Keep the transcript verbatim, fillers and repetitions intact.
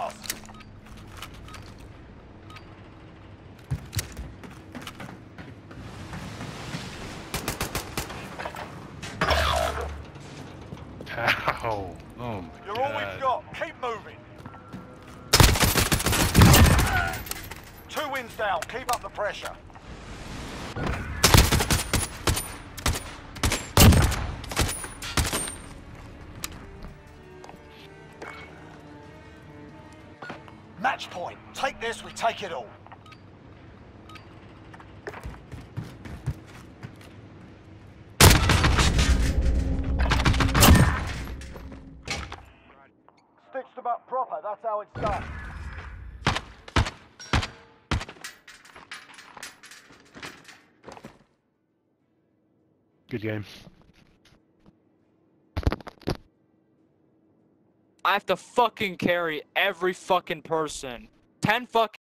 loss. Ow. Oh my You're God. all we've got. Keep moving. Two wins down. Keep up the pressure. Match point. Take this, we take it all. Stitched them up proper, that's how it's done. Good game. I have to fucking carry every fucking person. Ten fucking